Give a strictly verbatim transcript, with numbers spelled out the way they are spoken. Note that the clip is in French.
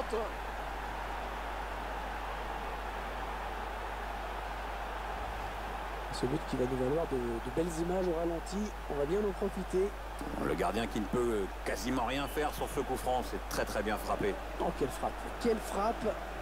porte. Ce but qui va nous valoir de, de belles images au ralenti. On va bien en profiter. Le gardien qui ne peut quasiment rien faire sur ce coup franc. C'est très très bien frappé. Oh, quelle frappe. Quelle frappe.